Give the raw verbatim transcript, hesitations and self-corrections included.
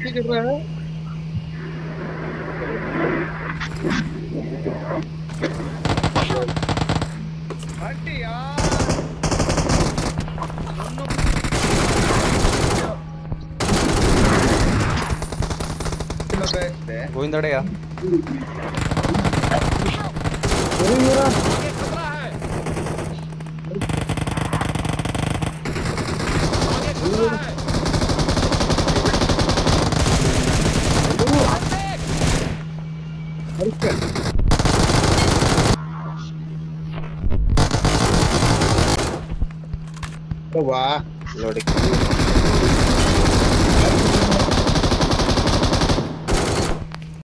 कैसे कर रहा है हट यार गोविंदड़या वाह लोडिंग